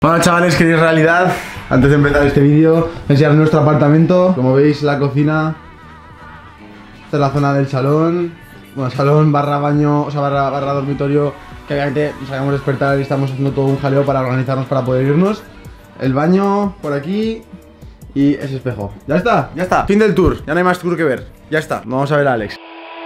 Bueno, chavales, queréis realidad. Antes de empezar este vídeo, enseñar nuestro apartamento. Como veis, la cocina. Esta es la zona del salón. Bueno, salón barra baño, o sea, barra dormitorio. Que obviamente nos acabamos de despertar y estamos haciendo todo un jaleo para organizarnos para poder irnos. El baño por aquí. Y ese espejo. Ya está, ya está. Fin del tour. Ya no hay más tour que ver. Ya está. Vamos a ver a Alex.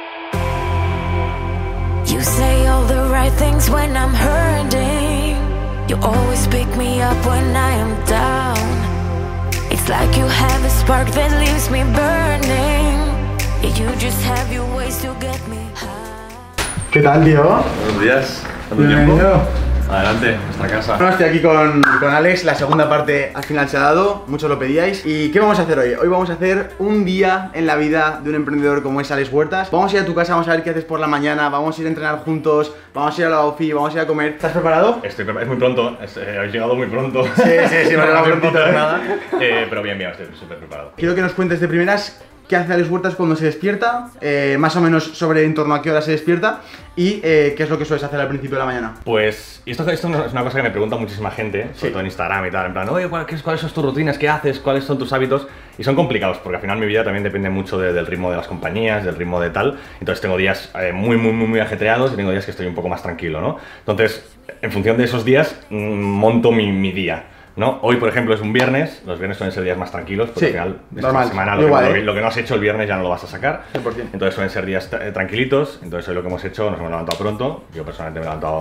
You say all the right things when I'm hurting. You always pick me up when I am down. It's like you have a spark that leaves me burning. You just have your ways to get me high. ¿Qué tal, tío? Buenos días. ¿Cuánto Bienvenido. tiempo? Adelante, nuestra casa. Bueno, estoy aquí con Alex, la segunda parte al final se ha dado, muchos lo pedíais. ¿Y qué vamos a hacer hoy? Hoy vamos a hacer un día en la vida de un emprendedor como es Alex Huertas. Vamos a ir a tu casa, vamos a ver qué haces por la mañana, vamos a ir a entrenar juntos, vamos a ir a la OFI, vamos a ir a comer. ¿Estás preparado? Estoy preparado, es muy pronto, habéis llegado muy pronto. Sí, no me hace prontito, nada. Pero bien, estoy súper preparado. Quiero que nos cuentes de primeras qué hace Alex Huertas cuando se despierta, más o menos sobre en torno a qué hora se despierta y qué es lo que sueles hacer al principio de la mañana. Pues, y esto es una cosa que me pregunta muchísima gente, sobre todo en Instagram y tal, en plan, oye, ¿cuáles son tus rutinas? ¿Qué haces? ¿Cuáles son tus hábitos? Y son complicados, porque al final mi vida también depende mucho del ritmo de las compañías, del ritmo de tal. Entonces tengo días muy ajetreados y tengo días que estoy un poco más tranquilo, ¿no? Entonces, en función de esos días, monto mi día, ¿no? Hoy, por ejemplo, es un viernes, los viernes suelen ser días más tranquilos, porque al final, esta semana, lo que no has hecho el viernes ya no lo vas a sacar. 100%. Entonces suelen ser días tranquilitos, entonces hoy lo que hemos hecho, nos hemos levantado pronto, yo personalmente me he levantado,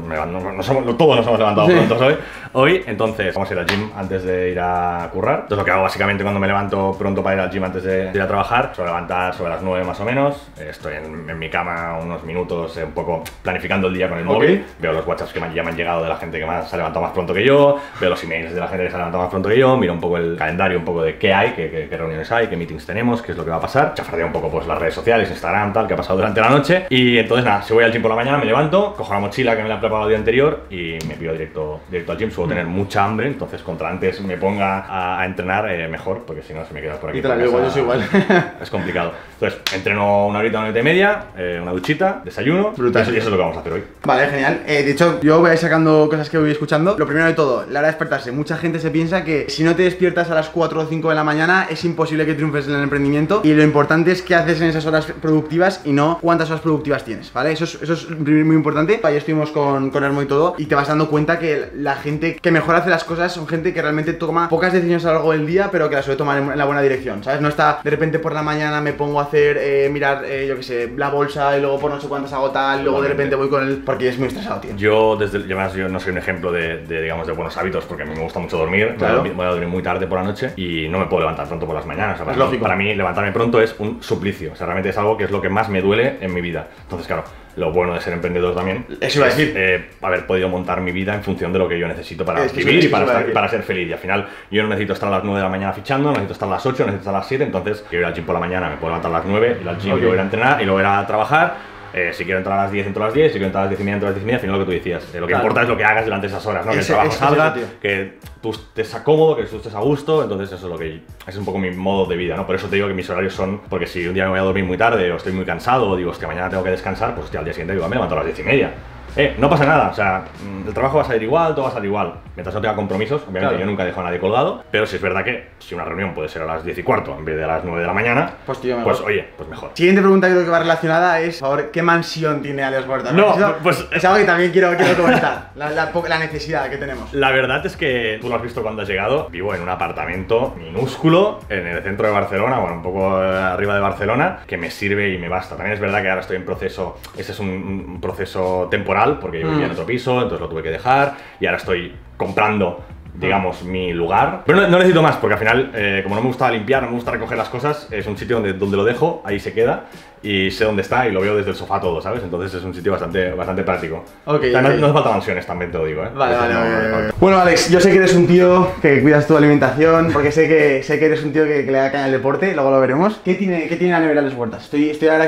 todos nos hemos levantado pronto hoy, entonces vamos a ir al gym antes de ir a currar. Entonces lo que hago básicamente cuando me levanto pronto para ir al gym antes de ir a trabajar, suelo levantar sobre las 9 más o menos, estoy en mi cama unos minutos, un poco planificando el día con el móvil, veo los WhatsApps que ya me han llegado de la gente que se ha levantado más pronto que yo, veo los emails de la gente que se ha levantado más pronto que yo, miro un poco el calendario, un poco de qué hay, qué reuniones hay, qué meetings tenemos, qué es lo que va a pasar, chafardeo un poco pues las redes sociales, Instagram, tal, que ha pasado durante la noche. Y entonces nada, si voy al gym por la mañana me levanto, cojo la mochila que me la he preparado el día anterior y me pido directo al gym. Suelo tener mucha hambre, entonces contra antes me ponga a entrenar mejor, porque si no se me queda por aquí. Y te la veo igual, yo soy igual. Es complicado. Entonces entreno una horita y media, una duchita, desayuno. Brutal. Y eso es lo que vamos a hacer hoy. Vale, genial. De hecho, yo voy a ir sacando cosas que voy escuchando. Lo primero de todo, la hora de despertarse. Mucha gente se piensa que si no te despiertas a las 4 o 5 de la mañana es imposible que triunfes en el emprendimiento, y lo importante es qué haces en esas horas productivas y no cuántas horas productivas tienes, ¿vale? Eso es muy importante. Ayer estuvimos con Hermo y todo, y te vas dando cuenta que la gente que mejor hace las cosas son gente que realmente toma pocas decisiones a lo largo del día, pero que las suele tomar en la buena dirección, ¿sabes? No está de repente por la mañana me pongo a hacer, mirar, yo qué sé, la bolsa y luego por no sé cuántas hago tal, y luego de repente voy con el... porque es muy estresado, tío. Yo no soy un ejemplo digamos, de buenos hábitos, porque a mí me gusta mucho dormir. Claro. Voy a dormir muy tarde por la noche y no me puedo levantar pronto por las mañanes. O sea, para mí levantarme pronto es un suplicio. O sea, realmente es algo que es lo que más me duele en mi vida. Entonces, claro, lo bueno de ser emprendedor también eso iba a decir. Haber podido montar mi vida en función de lo que yo necesito para vivir y para ser feliz. Y al final yo no necesito estar a las 9 de la mañana fichando, no necesito estar a las 8, no necesito estar a las 7. Entonces quiero ir al gym por la mañana, me puedo levantar a las 9, ir al gym y luego ir a entrenar y luego ir a trabajar. Si quiero entrar a las 10, entro a las 10, si quiero entrar a las 10 y media, entro a las 10 y media, al final lo que tú decías. Lo que importa es lo que hagas durante esas horas, ¿no? Que el trabajo salga, que tú estés cómodo, que tú estés a gusto. Entonces eso es un poco mi modo de vida, ¿no? Por eso te digo que mis horarios son, porque si un día me voy a dormir muy tarde o estoy muy cansado o digo, hostia, mañana tengo que descansar, pues hostia, al día siguiente digo, me levanto a las 10 y media. No pasa nada, o sea, el trabajo va a salir igual, todo va a salir igual. Mientras no tenga compromisos, obviamente yo nunca dejo a nadie colgado, pero si es verdad que si una reunión puede ser a las 10 y cuarto en vez de a las 9 de la mañana, pues oye, pues mejor. Siguiente pregunta que creo que va relacionada es, por favor, ¿qué mansión tiene Alex Huertas? No, pues es algo que también quiero comentar, la necesidad que tenemos. La verdad es que tú lo has visto cuando has llegado, vivo en un apartamento minúsculo en el centro de Barcelona, bueno, un poco arriba de Barcelona, que me sirve y me basta. También es verdad que ahora estoy en proceso, ese es un proceso temporal, porque yo vivía en otro piso, entonces lo tuve que dejar y ahora estoy comprando, digamos, mi lugar. Pero no necesito más, porque al final, como no me gusta limpiar, no me gusta recoger las cosas, es un sitio donde lo dejo, ahí se queda y sé dónde está y lo veo desde el sofá todo, ¿sabes? Entonces es un sitio bastante práctico. No hace falta mansiones, también te lo digo, ¿eh? Vale. Bueno, Alex, yo sé que eres un tío que cuidas tu alimentación, porque sé que eres un tío que le da caña al deporte, luego lo veremos. ¿Qué tiene la nevera Alex Huertas? Estoy ahora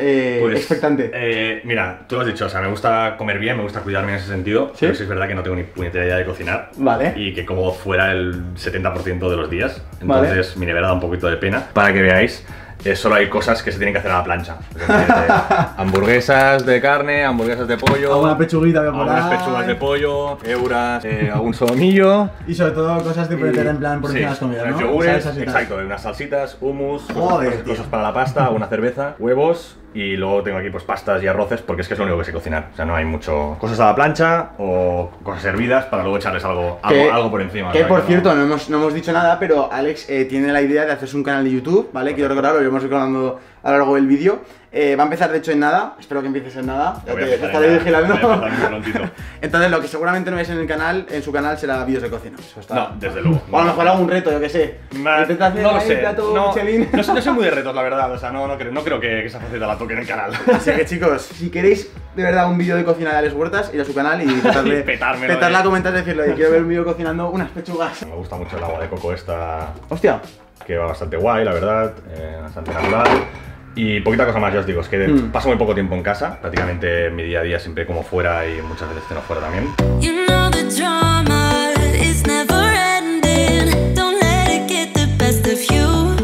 expectante. Mira, tú lo has dicho, o sea, me gusta comer bien, me gusta cuidarme en ese sentido, pero sí es verdad que no tengo ni puñetera idea de cocinar. Vale. Y que como fuera el 70% de los días, entonces mi nevera da un poquito de pena, para que veáis. solo hay cosas que se tienen que hacer a la plancha. Es decir, hamburguesas de carne, hamburguesas de pollo, alguna pechuguita que por algunas ahí. pechugas de pollo, euras, algún solomillo. Y sobre todo cosas de meter en plan por encima de las comidas, ¿no? Yogures, Salsas y tal. exacto, unas salsitas, hummus, Joder, cosas para la pasta, una cerveza, huevos. Y luego tengo aquí pues pastas y arroces porque es que es lo único que sé cocinar. O sea, no hay mucho cosas a la plancha o cosas hervidas para luego echarles algo por encima. Que ¿no? por cierto, no hemos dicho nada, pero Alex tiene la idea de hacerse un canal de YouTube, ¿vale? Quiero recordarlo, lo iremos recordando a lo largo del vídeo. Va a empezar de hecho en nada, espero que empieces en nada. Te estaré vigilando. Entonces lo que seguramente no veis en el canal, en su canal, será vídeos de cocina. Eso está... No, desde luego. O a lo mejor algún reto, yo que sé. Intenta hacer no lo sé. plato Michelin. No soy muy de retos, la verdad. O sea, no creo que esa faceta la toque en el canal. Así que chicos, si queréis de verdad un vídeo de cocina de Alex Huertas, ir a su canal y petarla a comentar, decirlo, y quiero ver un vídeo cocinando unas pechugas. Me gusta mucho el agua de coco esta. Hostia. Que va bastante guay, la verdad. Bastante natural. Y poquita cosa más, ya os digo, es que paso muy poco tiempo en casa, prácticamente mi día a día siempre como fuera y muchas veces ceno fuera también. You know the drama is never ending. Don't let it get the best of you.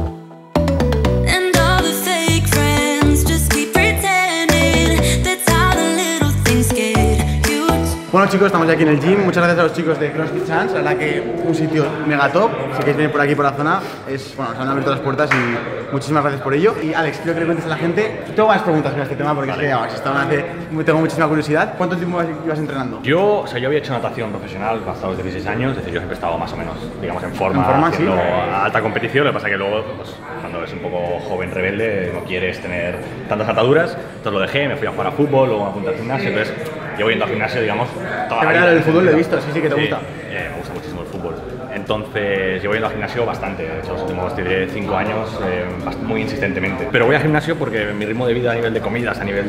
And all the fake friends just keep pretending. That's how the little things get huge. Bueno chicos, estamos ya aquí en el gym. Muchas gracias a los chicos de CrossFit Chance. La verdad que un sitio mega top. Si queréis venir por aquí por la zona, se han abierto las puertas y muchísimas gracias por ello. Y Alex, quiero que le cuentes a la gente. Tengo varias preguntas sobre este tema porque es que tengo muchísima curiosidad. ¿Cuánto tiempo ibas entrenando? Yo había hecho natación profesional hasta los 16 años, es decir, yo siempre he estado más o menos, digamos, en forma haciendo alta competición. Lo que pasa es que luego, pues, cuando eres un poco joven rebelde, no quieres tener tantas ataduras. Entonces lo dejé, me fui a jugar a fútbol, luego me apunté al gimnasio. Entonces llevo yendo al gimnasio, digamos, toda la vida. El fútbol lo he visto, sí que te gusta. Me gusta muchísimo el fútbol. Entonces llevo yendo al gimnasio bastante, de hecho los últimos 5 años muy insistentemente. Pero voy al gimnasio porque mi ritmo de vida a nivel de comidas, a nivel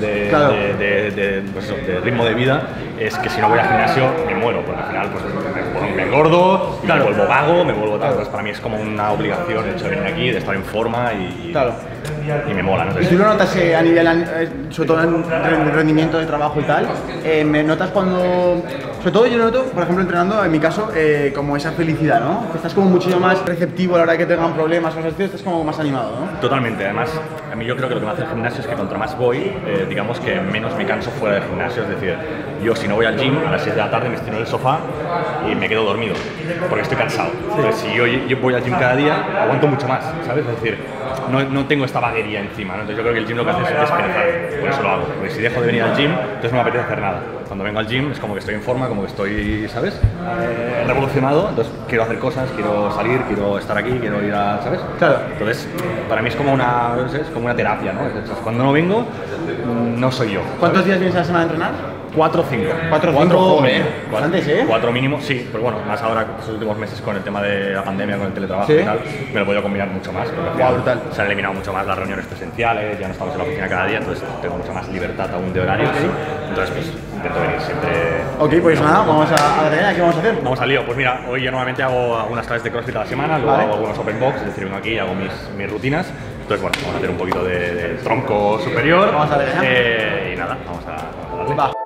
de ritmo de vida, es que si no voy al gimnasio me muero, porque al final pues, me engordo, me vuelvo vago, me vuelvo tal. Entonces para mí es como una obligación el hecho de venir aquí, de estar en forma y me mola, ¿no? Entonces, ¿y tú lo notas a nivel, sobre todo en rendimiento de trabajo y tal? ¿Me notas cuando...? Sobre todo yo lo noto, por ejemplo, entrenando, en mi caso, como esa felicidad, ¿no? Que estás como muchísimo más receptivo a la hora de que tengan problemas o cosas así, estás como más animado, ¿no? Totalmente, además, a mí yo creo que lo que me hace el gimnasio es que contra más voy, digamos que menos me canso fuera del gimnasio, es decir, yo si no voy al gym a las 6 de la tarde me estiro en el sofá y me quedo dormido, porque estoy cansado. Entonces si yo voy al gym cada día, aguanto mucho más, ¿sabes? Es decir, no tengo esta vaguería encima, ¿no? Entonces yo creo que el gym lo que hace es despertar, por eso lo hago, porque si dejo de venir al gym, entonces no me apetece hacer nada. Cuando vengo al gym es como que estoy en forma, como que estoy, ¿sabes? Revolucionado, entonces quiero hacer cosas, quiero salir, quiero estar aquí, quiero ir a, ¿sabes? Claro. Entonces, para mí es como una, no sé, es como una terapia, ¿no? Entonces, cuando no vengo, no soy yo. ¿Cuántos días vienes a la semana a entrenar? 4 o 5. 4 o 5, bastantes, ¿eh? 4 mínimo, sí, pero bueno, más ahora estos últimos meses con el tema de la pandemia, con el teletrabajo y tal, me lo he podido combinar mucho más. Brutal. Se han eliminado mucho más las reuniones presenciales, ya no estamos en la oficina cada día, entonces tengo mucha más libertad aún de horarios. Entonces, pues intento venir siempre. Ok, pues nada, vamos a ver, ¿qué vamos a hacer? Vamos al lío. Pues mira, hoy yo normalmente hago algunas clases de CrossFit a la semana, luego hago algunos open box, es decir, vengo aquí y hago mis rutinas. Entonces, bueno, vamos a hacer un poquito de tronco superior. Vamos a ver, y nada, vamos a darle. Va.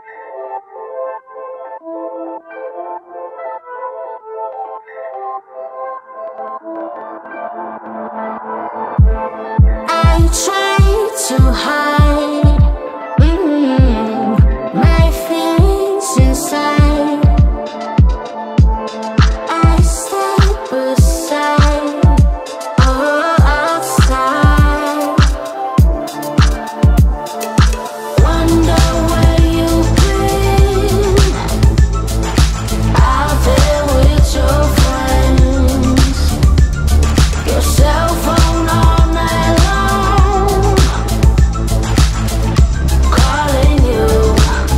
I try to hide my feelings inside. I step aside, outside. Wonder where you've been. Out there with your friends. Your cell phone all night long. Calling you.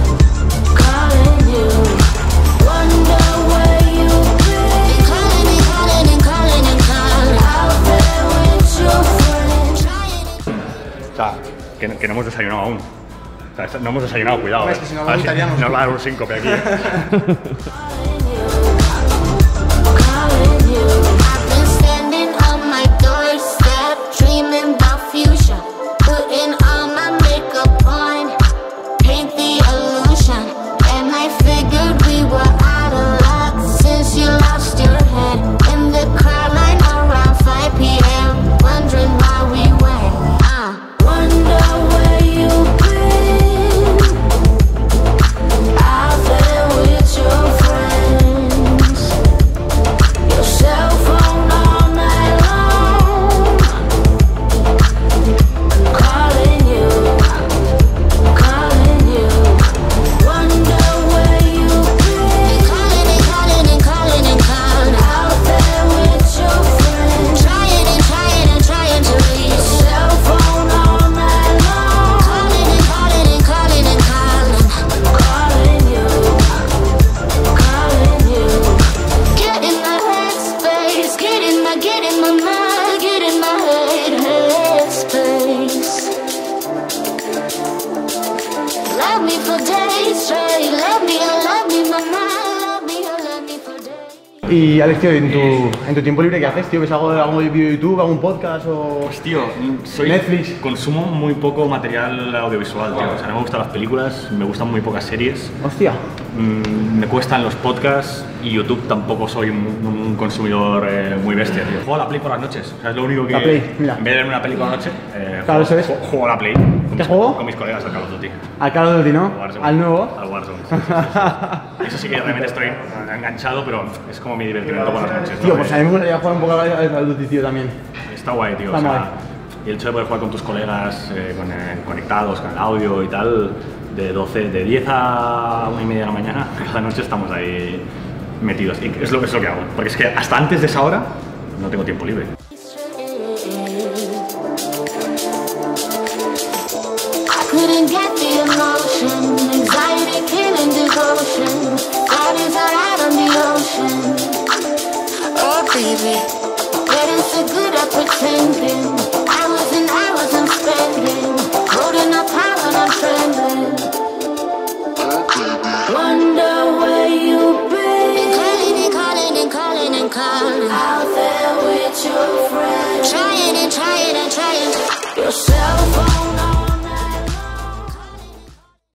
Wonder where you've been. Calling and calling. Out there with your friends. O sea, que no hemos desayunado aún. O sea, no hemos desayunado, cuidado. Es que si no, A ver vomitaríamos. nos va a dar un síncope aquí. Calling you. I've been standing on my doorstep, dreaming about future. Putting all my makeup on, paint the illusion. And I figured we were out of luck since you lost your head in the car line around 5 p.m. Wondering why we went. Y Alex, tío, en tu tiempo libre, ¿qué haces, tío? ¿Ves algo de vídeo de YouTube, algún podcast o...? Pues tío, soy Netflix. Consumo muy poco material audiovisual, tío. O sea, no me gustan las películas, me gustan muy pocas series. Hostia. Me cuestan los podcasts y YouTube tampoco soy un consumidor muy bestia, tío. Juego a la Play por las noches, o sea, es lo único que... La Play, mira. En vez de verme una película a la noche, Claro, eso es. juego a la Play. ¿Qué juego? Con mis colegas al Call of Duty. Al Call of Duty, ¿no? Warzone. Al nuevo. Al Warzone, sí. Eso sí que realmente estoy enganchado, pero es como mi divertimento por las noches. Tío, ¿no? pues a mí me gustaría jugar un poco al Call of Duty, tío, también. Está guay, tío. Está o sea, guay. y el hecho de poder jugar con tus colegas conectados, con el audio y tal, de 10 a 1:30 de la mañana, cada noche estamos ahí metidos. Y es lo que hago. Porque es que hasta antes de esa hora no tengo tiempo libre. Couldn't get the emotion, anxiety killing devotion. Bodies are out on the ocean.